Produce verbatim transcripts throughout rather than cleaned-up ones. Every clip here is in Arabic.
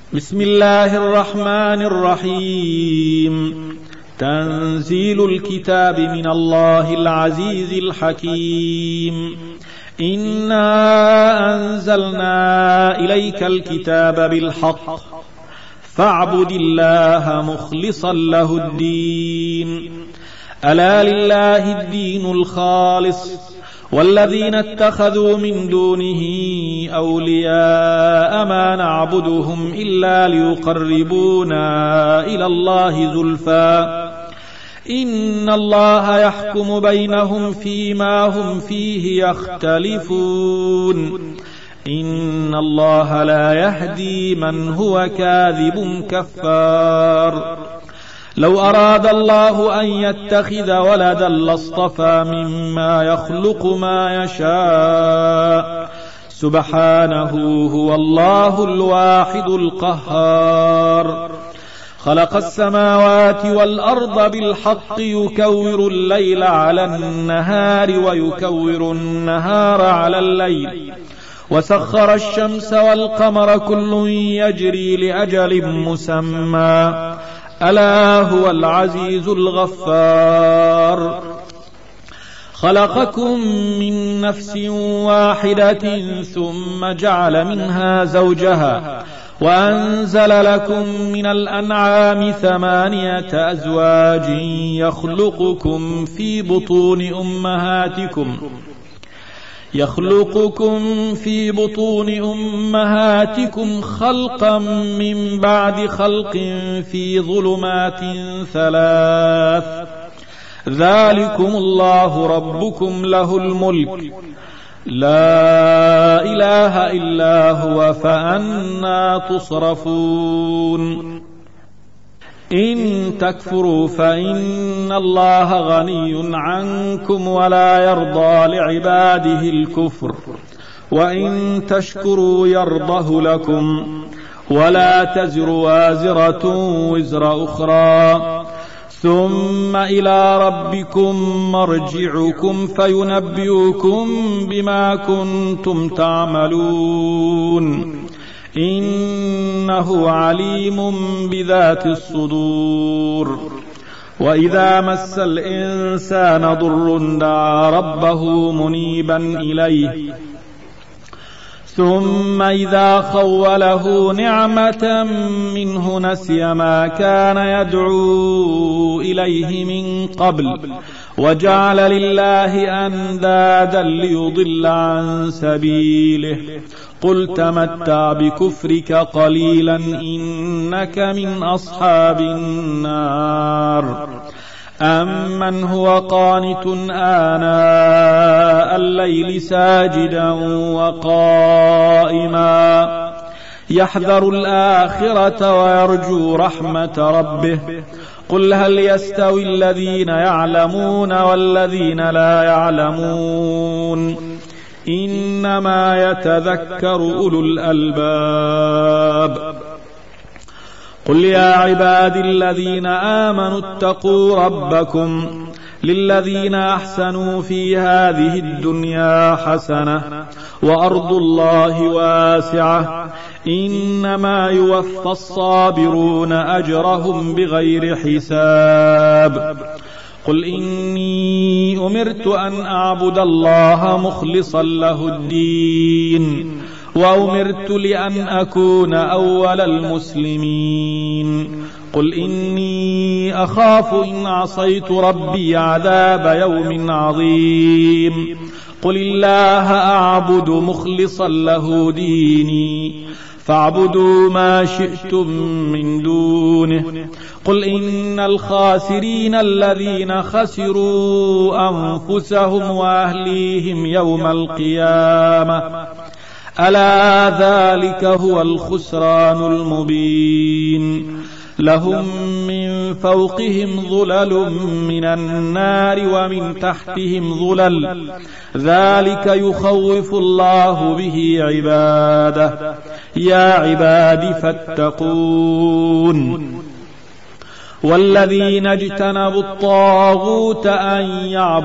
بسم الله الرحمن الرحيم. تنزيل الكتاب من الله العزيز الحكيم. إنا أنزلنا إليك الكتاب بالحق فاعبد الله مخلصا له الدين. ألا لله الدين الخالص والذين اتخذوا من دونه أولياء ما نعبدهم إلا ليقربونا إلى الله زلفى إن الله يحكم بينهم فيما هم فيه يختلفون إن الله لا يهدي من هو كاذب كفار. لو أراد الله أن يتخذ ولدا لاصطفى مما يخلق ما يشاء سبحانه هو الله الواحد القهار. خلق السماوات والأرض بالحق يكور الليل على النهار ويكور النهار على الليل وسخر الشمس والقمر كل يجري لأجل مسمى ألا هو العزيز الغفار. خلقكم من نفس واحدة ثم جعل منها زوجها وأنزل لكم من الأنعام ثمانية أزواج يخلقكم في بطون أمهاتكم يخلقكم في بطون أمهاتكم خلقا من بعد خلق في ظلمات ثلاث ذلكم الله ربكم له الملك لا إله إلا هو فأنى تصرفون. إن تكفروا فإن الله غني عنكم ولا يرضى لعباده الكفر وإن تشكروا يرضه لكم ولا تزر وازرة وزر أخرى ثم إلى ربكم مرجعكم فينبئكم بما كنتم تعملون إنه عليم بذات الصدور. وإذا مس الإنسان ضر دعا ربه منيبا إليه ثم إذا خوله نعمة منه نسي ما كان يدعو إليه من قبل وجعل لله أندادا ليضل عن سبيله قل تمتع بكفرك قليلا إنك من أصحاب النار. أمن هو قانت آناء الليل ساجدا وقائما يحذر الآخرة ويرجو رحمة ربه قل هل يستوي الذين يعلمون والذين لا يعلمون إنما يتذكر أولو الألباب. قل يا عبادي الذين آمنوا اتقوا ربكم للذين أحسنوا في هذه الدنيا حسنة وأرض الله واسعة إنما يوفى الصابرون أجرهم بغير حساب. قل إني أمرت أن أعبد الله مخلصا له الدين وأمرت لأن أكون أول المسلمين. قل إني أخاف إن عصيت ربي عذاب يوم عظيم. قل الله أعبد مخلصا له ديني فاعبدوا ما شئتم من دونه. قل إن الخاسرين الذين خسروا أنفسهم وأهليهم يوم القيامة ألا ذلك هو الخسران المبين. لهم من فوقهم ظلل من النار ومن تحتهم ظلل ذلك يخوف الله به عباده يا عباد فاتقون. والذين اجتنبوا الطاغوت أن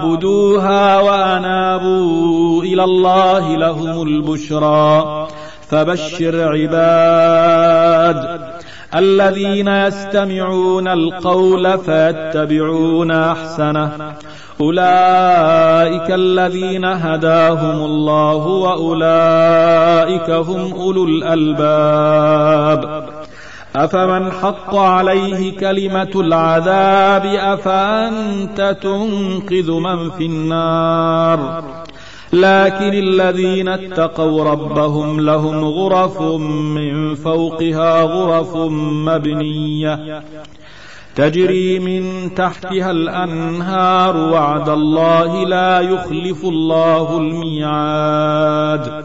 يعبدوها وأنابوا إلى الله لهم البشرى فبشر عباد الذين يستمعون القول فيتبعون أحسنه أولئك الذين هداهم الله وأولئك هم أولو الألباب أفمن حق عليه كلمة العذاب أفأنت تنقذ من في النار لكن الذين اتقوا ربهم لهم غرف من فوقها غرف مبنية تجري من تحتها الأنهار وعد الله لا يخلف الله الميعاد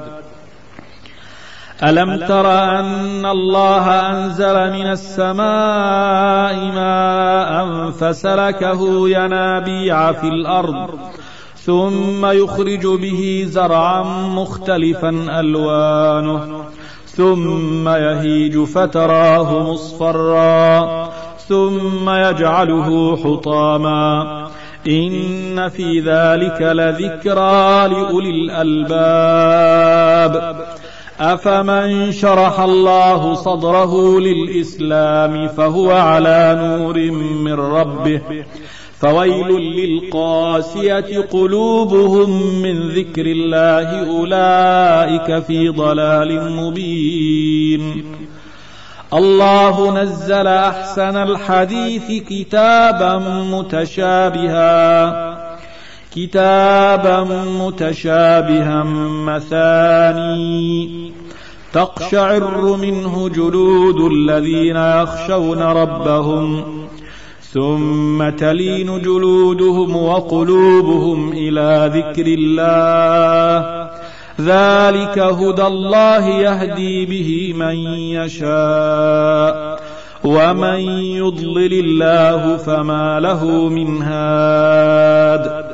ألم تر أن الله أنزل من السماء ماء فسلكه ينابيع في الأرض ثم يخرج به زرعا مختلفا ألوانه ثم يهيج فتراه مصفرا ثم يجعله حطاما إن في ذلك لذكرى لأولي الألباب أفمن شرح الله صدره للإسلام فهو على نور من ربه فويل للقاسية قلوبهم من ذكر الله أولئك في ضلال مبين الله نزل أحسن الحديث كتابا متشابها كتابا متشابها مثاني تقشعر منه جلود الذين يخشون ربهم ثم تلين جلودهم وقلوبهم إلى ذكر الله ذلك هدى الله يهدي به من يشاء ومن يضلل الله فما له من هاد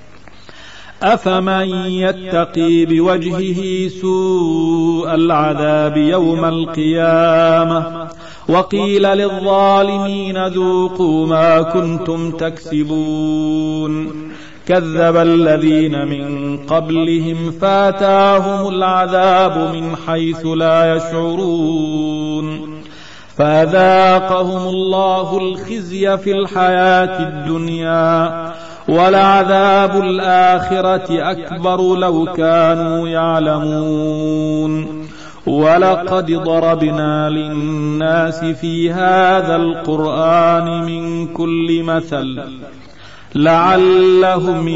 أفمن يتقي بوجهه سوء العذاب يوم القيامة وقيل للظالمين ذوقوا ما كنتم تكسبون كذب الذين من قبلهم فاتاهم العذاب من حيث لا يشعرون فأذاقهم الله الخزي في الحياة الدنيا ولعذاب الآخرة أكبر لو كانوا يعلمون ولقد ضربنا للناس في هذا القرآن من كل مثل لعلهم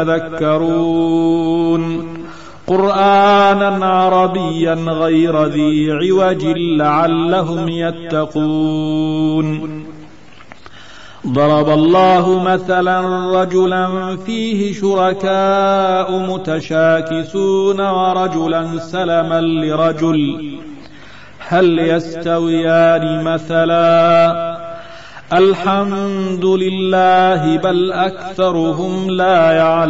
يتذكرون قرآنا عربيا غير ذي عوج لعلهم يتقون ضرب الله مثلا رجلا فيه شركاء متشاكسون ورجلا سلما لرجل هل يستويان مثلا الحمد لله بل أكثرهم لا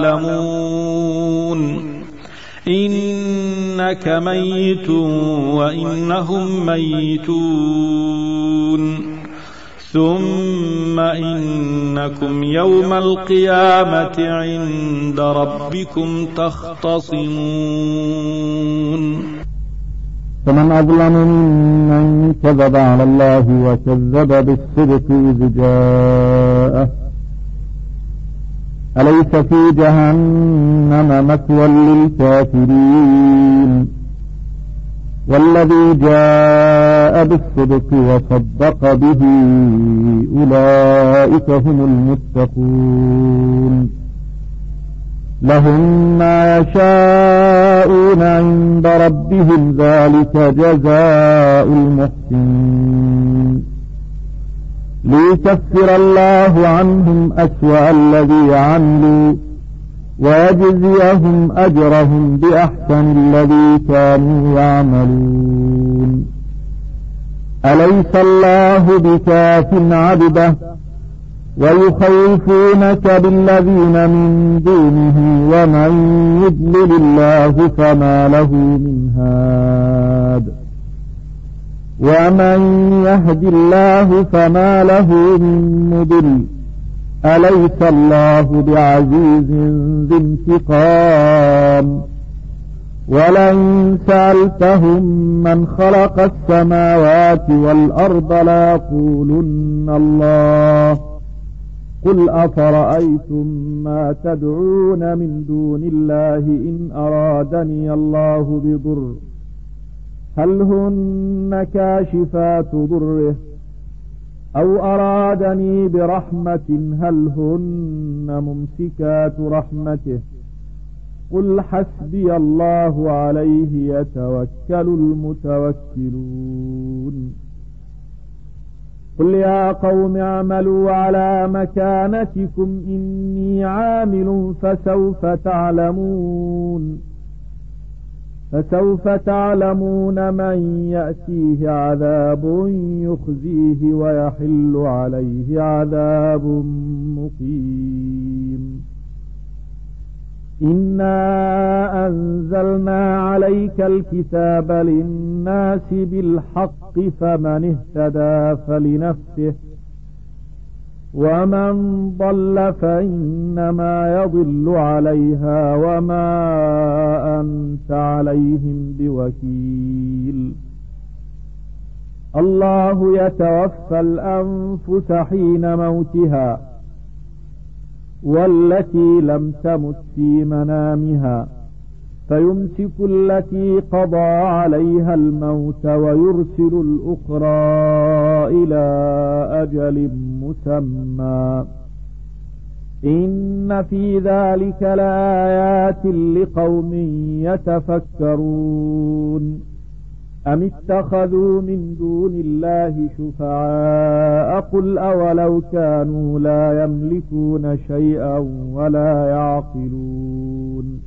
يعلمون إنك ميت وإنهم ميتون ثم إنكم يوم القيامة عند ربكم تختصمون فمن أظلم ممن كذب على الله وكذب بالصدق إذ جاءه أليس في جهنم مثوى للكافرين والذي جاء بالصدق وصدق به أولئك هم المتقون لهم ما يشاءون عند ربهم ذلك جزاء المحسنين ليكفر الله عنهم أسوأ الذي عملوا ويجزيهم أجرهم بأحسن الذي كانوا يعملون أليس الله بكاف عبده ويخوفونك بالذين من دونه ومن يضلل الله فما له من هاد ومن يهد الله فما له من مضل أليس الله بعزيز ذي انتقام ولئن سألتهم من خلق السماوات والأرض ليقولن الله قل أفرأيتم ما تدعون من دون الله إن أرادني الله بضر هل هن كاشفات ضره أو أرادني برحمة هل هن ممسكات رحمته قل حسبي الله عليه يتوكل المتوكلون قل يا قوم اعملوا على مكانتكم إني عامل فسوف تعلمون فسوف تعلمون من يأتيه عذاب يخزيه ويحل عليه عذاب مقيم إنا أنزلنا عليك الكتاب للناس بالحق فمن اهتدى فلنفسه ومن ضل فإنما يضل عليها وما أنت عليهم بوكيل الله يتوفى الأنفس حين موتها والتي لم تمت في منامها فيمسك التي قضى عليها الموت ويرسل الأخرى إلى أجل مسمى إن في ذلك لآيات لقوم يتفكرون أم اتخذوا من دون الله شفعاء قل أولو كانوا لا يملكون شيئا ولا يعقلون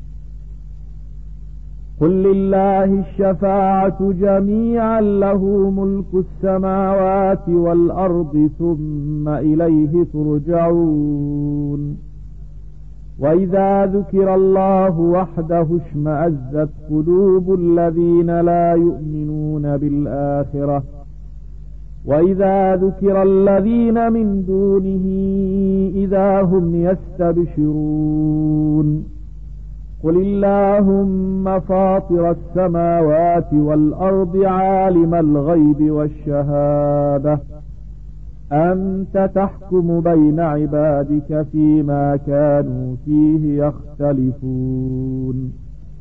قل لله الشفاعة جميعا له ملك السماوات والأرض ثم إليه ترجعون وإذا ذكر الله وحده اشمأزت قلوب الذين لا يؤمنون بالآخرة وإذا ذكر الذين من دونه إذا هم يستبشرون قل اللهم فاطر السماوات والأرض عالم الغيب والشهادة أنت تحكم بين عبادك فيما كانوا فيه يختلفون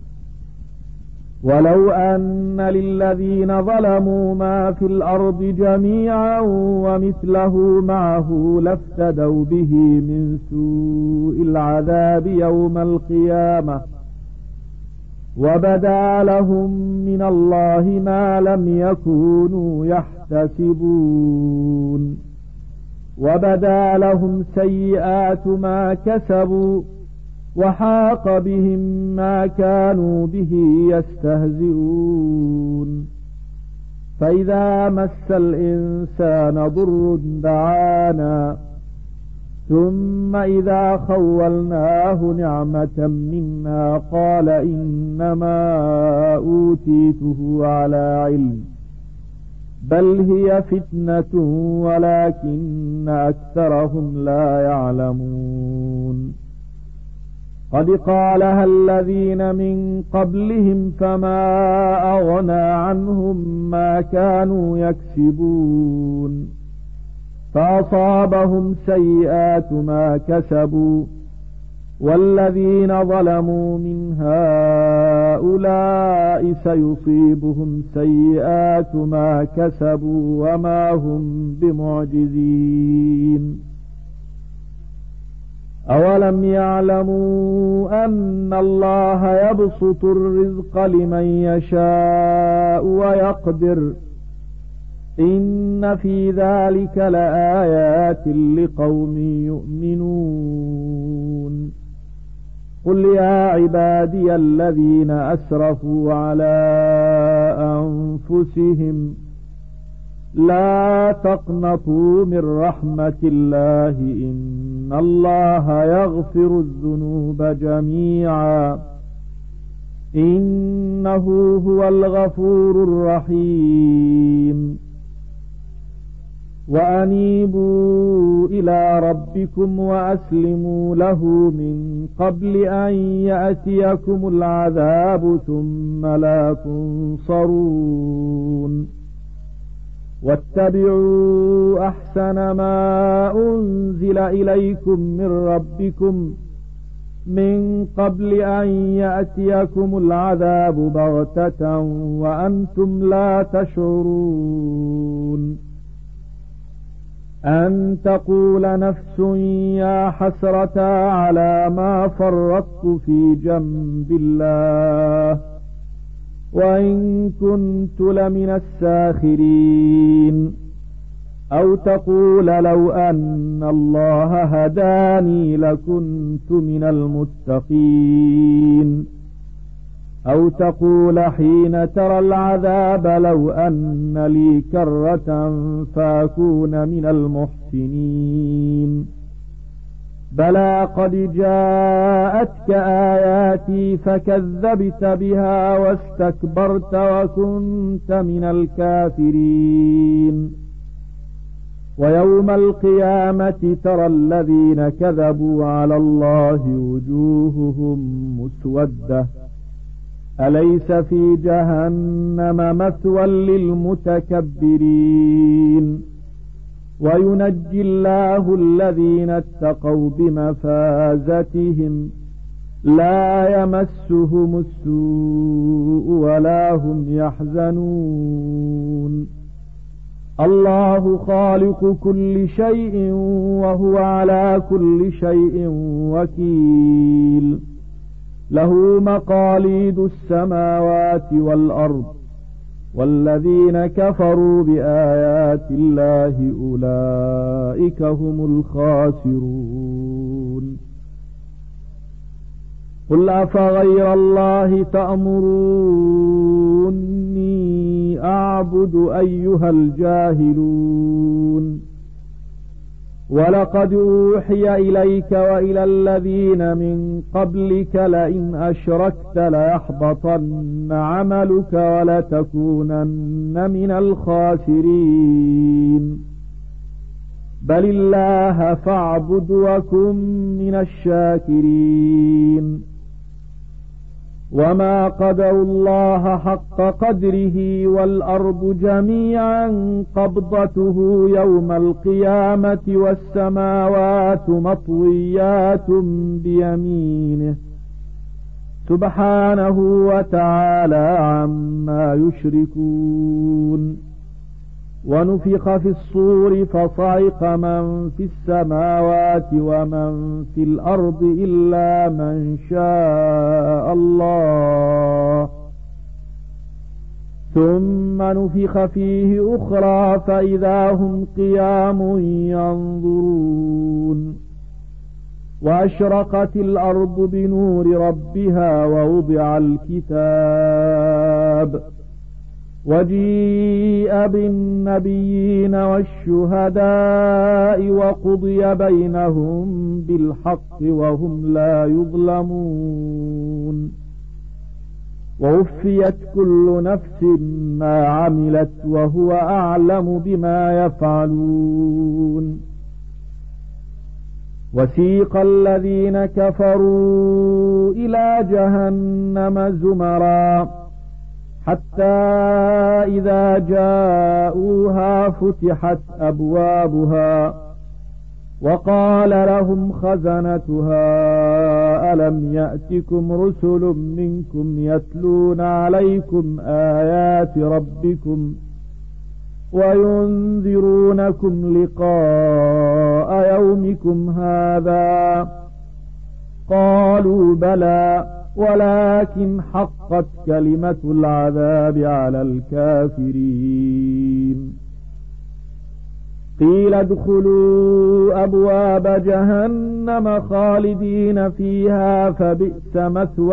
ولو أن للذين ظلموا ما في الأرض جميعا ومثله معه لافتدوا به من سوء العذاب يوم القيامة وبدا لهم من الله ما لم يكونوا يحتسبون وبدا لهم سيئات ما كسبوا وحاق بهم ما كانوا به يستهزئون فإذا مس الإنسان ضر دعانا ثم إذا خولناه نعمة منا قال إنما أوتيته على علم بل هي فتنة ولكن أكثرهم لا يعلمون قد قالها الذين من قبلهم فما أغنى عنهم ما كانوا يكسبون فأصابهم سيئات ما كسبوا والذين ظلموا من هؤلاء سيصيبهم سيئات ما كسبوا وما هم بمعجزين أولم يعلموا أن الله يبسط الرزق لمن يشاء ويقدر إن في ذلك لآيات لقوم يؤمنون قل يا عبادي الذين أسرفوا على أنفسهم لا تقنطوا من رحمة الله إن الله يغفر الذنوب جميعا إنه هو الغفور الرحيم وأنيبوا إلى ربكم وأسلموا له من قبل أن يأتيكم العذاب ثم لا تنصرون واتبعوا أحسن ما أنزل إليكم من ربكم من قبل أن يأتيكم العذاب بغتة وأنتم لا تشعرون أن تقول نفس يا حسرة على ما فرطت في جنب الله وإن كنت لمن الساخرين أو تقول لو أن الله هداني لكنت من المتقين أو تقول حين ترى العذاب لو أن لي كرة فأكون من المحسنين بلى قد جاءتك آياتي فكذبت بها واستكبرت وكنت من الكافرين ويوم القيامة ترى الذين كذبوا على الله وجوههم مسودة أليس في جهنم مثوى للمتكبرين وينجي الله الذين اتقوا بمفازتهم لا يمسهم السوء ولا هم يحزنون الله خالق كل شيء وهو على كل شيء وكيل له مقاليد السماوات والأرض والذين كفروا بآيات الله أولئك هم الخاسرون قل أفغير الله تأمروني أعبد أيها الجاهلون ولقد أوحي إليك وإلى الذين من قبلك لئن أشركت ليحبطن عملك ولتكونن من الخاسرين بل الله فاعبد وكن من الشاكرين وما قدروا الله حق قدره والأرض جميعا قبضته يوم القيامة والسماوات مطويات بيمينه سبحانه وتعالى عما يشركون ونفخ في الصور فصعق من في السماوات ومن في الأرض إلا من شاء الله ثم نفخ فيه أخرى فإذا هم قيام ينظرون وأشرقت الأرض بنور ربها ووضع الكتاب وجيء بالنبيين والشهداء وقضي بينهم بالحق وهم لا يظلمون ووفيت كل نفس ما عملت وهو أعلم بما يفعلون وسيق الذين كفروا إلى جهنم زمرا حتى إذا جاءوها فتحت أبوابها وقال لهم خزنتها ألم يأتكم رسل منكم يتلون عليكم آيات ربكم وينذرونكم لقاء يومكم هذا قالوا بلى ولكن حقت كلمة العذاب على الكافرين قيل ادخلوا أبواب جهنم خالدين فيها فبئس مثوى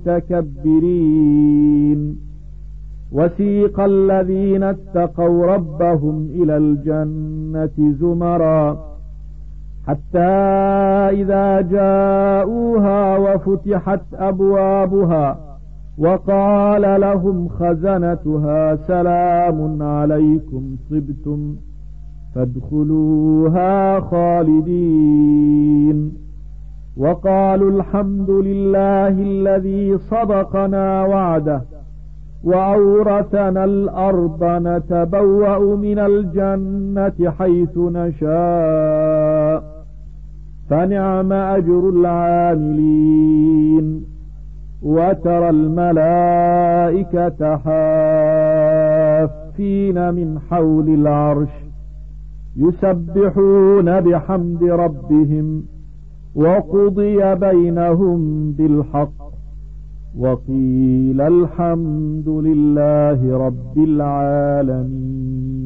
المتكبرين وسيق الذين اتقوا ربهم إلى الجنة زمرا حتى إذا جاءوها وفتحت أبوابها وقال لهم خزنتها سلام عليكم طبتم فادخلوها خالدين وقالوا الحمد لله الذي صدقنا وعده وأورثنا الأرض نتبوأ من الجنة حيث نشاء فنعم أجر العاملين وترى الملائكة حافين من حول العرش يسبحون بحمد ربهم وقضي بينهم بالحق وقيل الحمد لله رب العالمين.